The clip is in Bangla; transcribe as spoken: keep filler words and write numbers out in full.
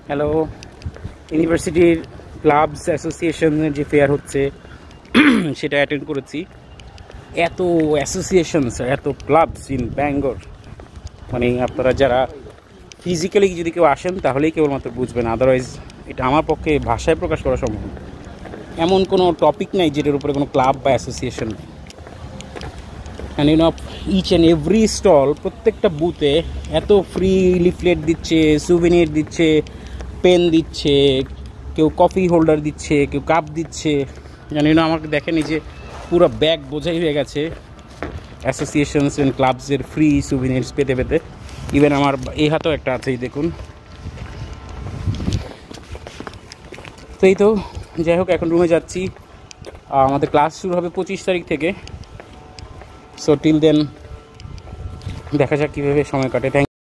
হ্যালো, ইউনিভার্সিটির ক্লাবস অ্যাসোসিয়েশনের যে ফেয়ার হচ্ছে সেটা অ্যাটেন্ড করেছি। এত অ্যাসোসিয়েশনস, এত ক্লাবস ইন ব্যাঙ্গোর, মানে আপনারা যারা ফিজিক্যালি যদি কেউ আসেন তাহলেই কেবলমাত্র বুঝবেন, আদারওয়াইজ এটা আমার পক্ষে ভাষায় প্রকাশ করা সম্ভব না। এমন কোনো টপিক নাই যেটার উপরে কোনো ক্লাব বা অ্যাসোসিয়েশন নেই। And you know each and every stall, প্রত্যেকটা বুথে এত ফ্রি লিফলেট দিচ্ছে, সুভেনির দিচ্ছে, পেন দিচ্ছে, কেউ কফি হোল্ডার দিচ্ছে, কেউ কাপ দিচ্ছে। জানি না, আমাকে দেখেন এই যে পুরো ব্যাগ বোঝাই হয়ে গেছে অ্যাসোসিয়েশনস অ্যান্ড ক্লাবসের ফ্রি সুভেনিরস পেতে পেতে। ইভেন আমার এই হাতেও একটা আছেই, দেখুন। তো এই তো, যাই হোক, এখন রুমে যাচ্ছি। আমাদের ক্লাস শুরু হবে পঁচিশ তারিখ থেকে। সো টিল দেন দেখা যাক কীভাবে সময় কাটে। থ্যাংক